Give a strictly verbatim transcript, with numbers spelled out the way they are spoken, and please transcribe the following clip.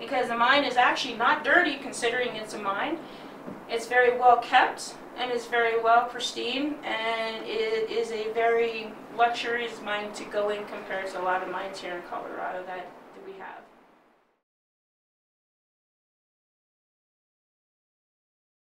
because the mine is actually not dirty considering it's a mine. It's very well kept and it's very well pristine, and it is a very luxurious mine to go in compared to a lot of mines here in Colorado that, that we have.